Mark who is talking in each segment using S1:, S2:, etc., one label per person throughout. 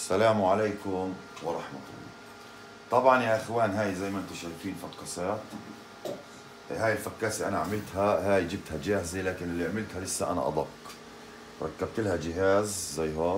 S1: السلام عليكم ورحمة الله. طبعا يا اخوان، هاي زي ما انتم شايفين فكاسات. هاي الفكاسة انا عملتها، هاي جبتها جاهزة، لكن اللي عملتها لسه انا ادق. ركبت لها جهاز زي هاد،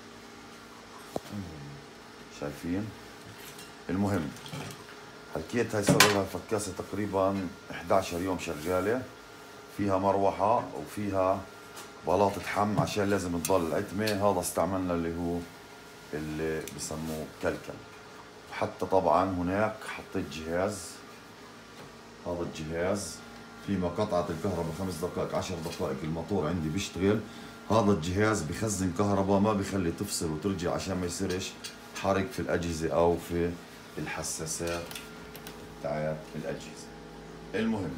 S1: شايفين؟ المهم، حكيت هاي صار لها الفكاسة تقريبا 11 يوم شغالة. فيها مروحة وفيها بلاطة حم عشان لازم تضل عتمة. هذا استعملنا اللي بسموه كلكل. حتى طبعا هناك حطيت جهاز، هذا الجهاز في مقاطعة الكهرباء 5 دقائق 10 دقائق الموتور عندي بيشتغل. هذا الجهاز بخزن كهرباء، ما بخلي تفصل وترجع عشان ما يصيرش حرق في الأجهزة أو في الحساسات تاعت الأجهزة. المهم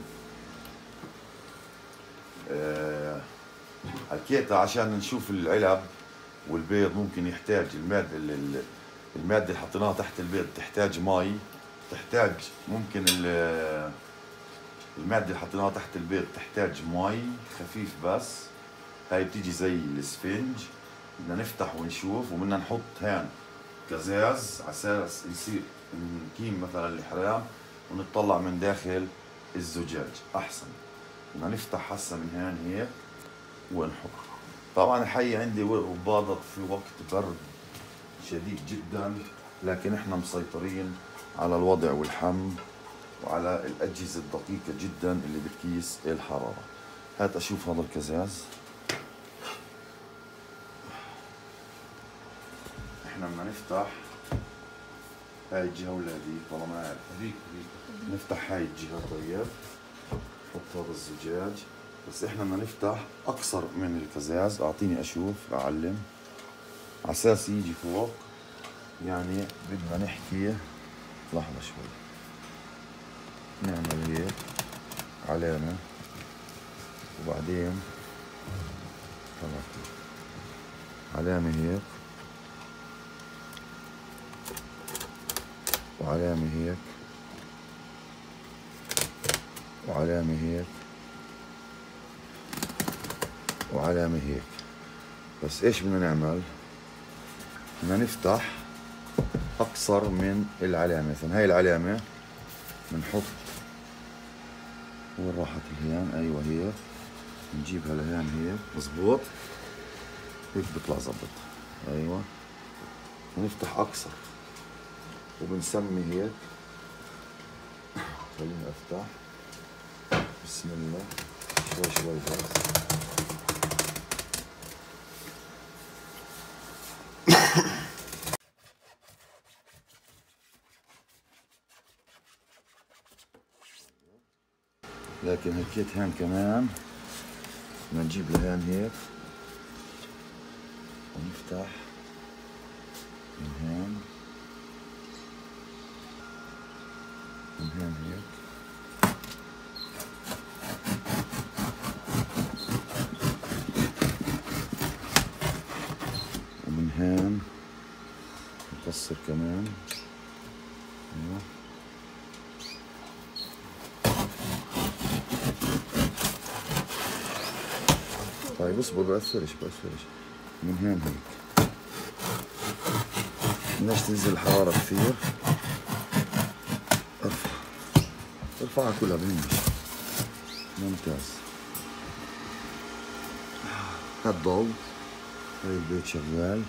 S1: حكيتها عشان نشوف العلب والبيض ممكن يحتاج المادة اللي حطيناها تحت البيض تحتاج مي، تحتاج ممكن المادة اللي حطيناها تحت البيض تحتاج مي خفيف بس. هاي بتيجي زي الاسفنج، بدنا نفتح ونشوف، وبدنا نحط هان قزاز على اساس يصير نكيم مثلا الحرام ونطلع من داخل الزجاج احسن. بدنا نفتح هسه من هان هيك ونحط. طبعا الحقيقة عندي وباضت في وقت برد شديد جدا، لكن احنا مسيطرين على الوضع والحم وعلى الأجهزة الدقيقة جدا اللي بتقيس الحرارة. هات أشوف هذا الكزاز. احنا بدنا نفتح هاي الجهة ولا هذيك؟ والله ما أعرف. هذيك. نفتح هاي الجهة. طيب نحط هذا الزجاج، بس احنا بدنا نفتح أقصر من الكزاز. أعطيني أشوف أعلم على أساس يجي فوق. يعني بدنا نحكي، لحظة شوي، نعمل هيك علامة وبعدين علامة هيك وعلامة هيك وعلامة هيك وعلامة هيك. بس ايش بدنا نعمل؟ بدنا نفتح أقصر من العلامة. مثلا هاي العلامة بنحط، وين راحت الهيان؟ أيوة هيك، نجيبها لهان هيك مزبوط، هيك بيطلع زبط. أيوة، ونفتح أقصر وبنسمي هيك. خليني أفتح، بسم الله، شوي شوي بس. لكن هكيت هان كمان بدنا نجيب لهان هيك ونفتح من هان هيك ومن هان نكسر كمان. ايوه، طيب اصبر، بأثرش من هون هيك. بدناش تنزل الحرارة كثير. ارفعها كلها بهمش. ممتاز. هاد ضوء، هاي البيت شغال.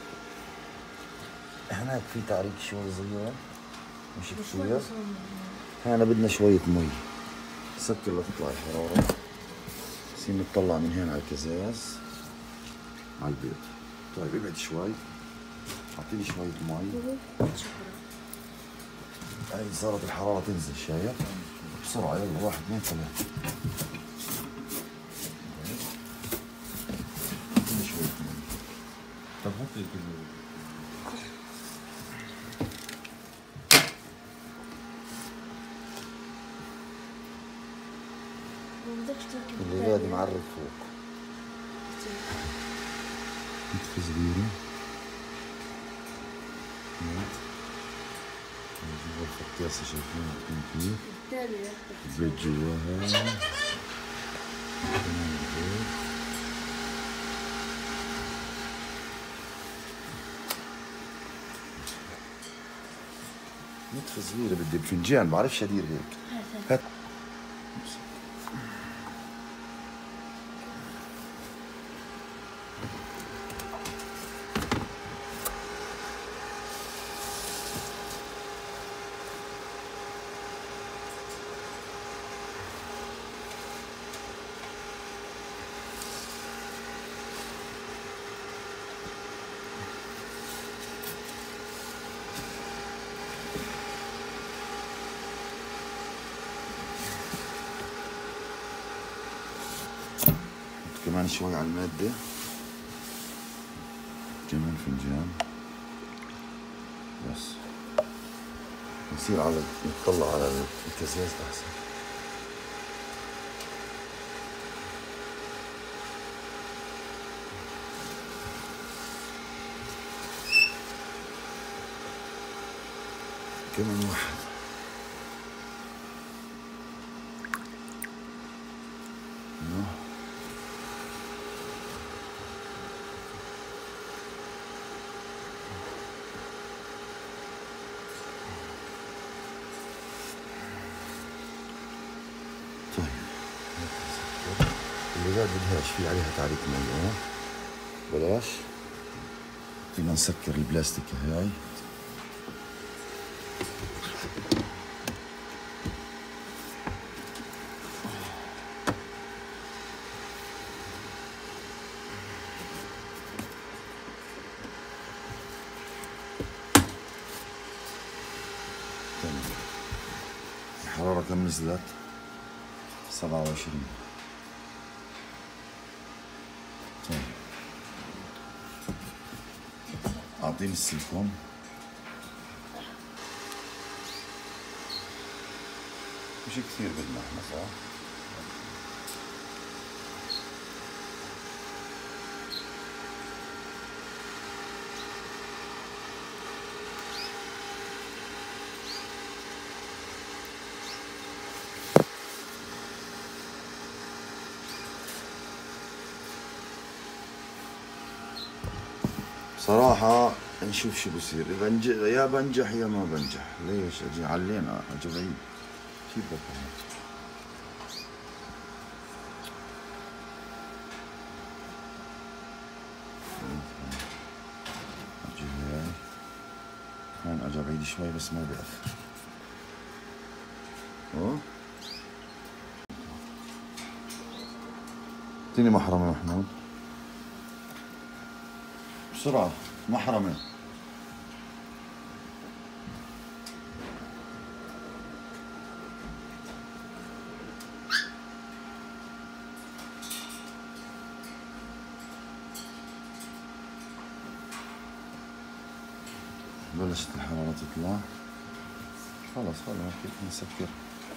S1: هناك في تعريق شوي صغيرة مش كثير. هنا بدنا شوية مي سكر لتطلع الحرارة. نطلع من هنا على الكزاز على البيض. طيب ابعد شوي، اعطيني شوية مي. هاي صارت الحرارة تنزل، شايف؟ بسرعة، يلا 1 2 3. اعطيني شوية مي.
S2: طب حط كله.
S1: اللي غادي معرض فوق. نتفة صغيرة. جوا الفكاسة شايفين بتكون كيف؟ البيت جواها. نتفة صغيرة بدي بفنجان، بعرفش ادير هيك. هات. كمان شوي على المادة، كمان فنجان بس. نصير على نطلع على الكاسات أحسن. كمان واحد. طيب اللي قاعد بدهاش في عليها تعريق مي. بلاش. فينا نسكر البلاستيك هاي. الحرارة كم نزلت؟ 27. طيب أعطيني السيليكون. مش كثير بدنا احنا صح؟ صراحة نشوف شو بصير، إذا يا بنجح يا ما بنجح. ليش أجي علينا أجي بعيد؟ شو بدك أجي هاي هون، أجي بعيد شوي بس ما بيأثر. اعطيني محرمة محمود بسرعة، محرمة. بلشت الحرارة تطلع. خلص كيف نسكر.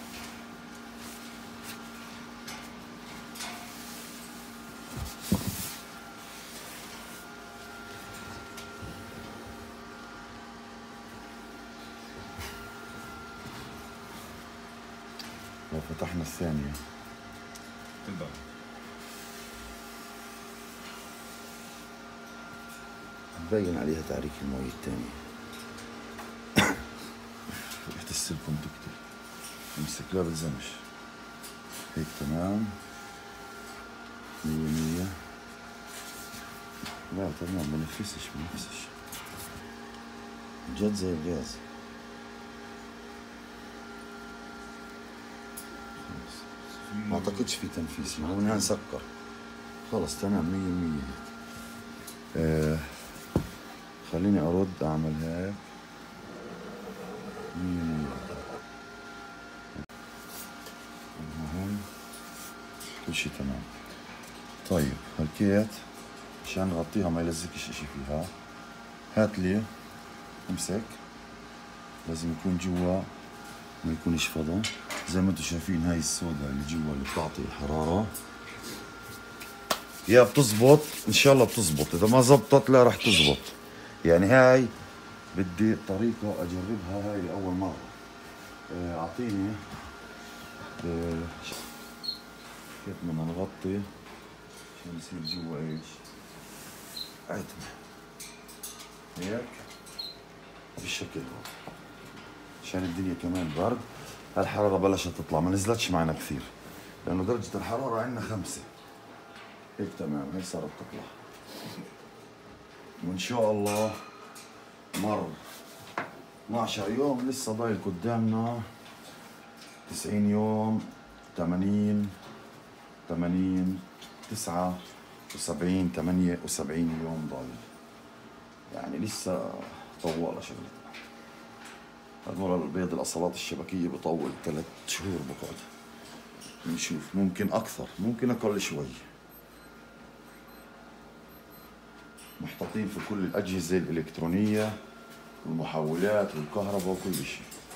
S1: لو فتحنا الثانية
S2: تقدر.
S1: تبين عليها تعريك المي الثانية. ريحة السيليكون تكتب. امسك لا بلزمش. هيك تمام 100. لا تمام بنفسش جد زي الغاز. ما اعتقدش في تنفيس، هون هنسكر. خلص تمام 100 هيك. خليني ارد اعمل هيك 100. هون كل شي تمام. طيب هلكيت عشان نغطيها ما يلزقش اشي فيها. هات لي امسك، لازم يكون جوا ما يكونش فضا. زي ما انتم شايفين هاي السودا اللي جوا اللي بتعطي الحرارة، يا بتزبط ان شاء الله بتزبط، اذا ما زبطت لا راح تزبط. يعني هاي بدي طريقة اجربها، هاي لأول مرة. اعطيني كيف بدنا نغطي عشان يصير جوا ايش؟ عتمة هيك بالشكل هذا عشان الدنيا كمان برد. هالحرارة بلشت تطلع، ما نزلتش معنا كثير لأنه درجة الحرارة عندنا 5. هيك تمام، هي صارت تطلع. وإن شاء الله مر 12 يوم، لسه ضايل قدامنا 90 يوم، 80 79 78 يوم ضايل، يعني لسه طوالة شغلتنا. هذول البيض الأصلات الشبكية بطول 3 شهور بقعد. نشوف، ممكن أكثر ممكن أقل شوي. محطوطين في كل الأجهزة الإلكترونية والمحولات والكهرباء وكل شيء.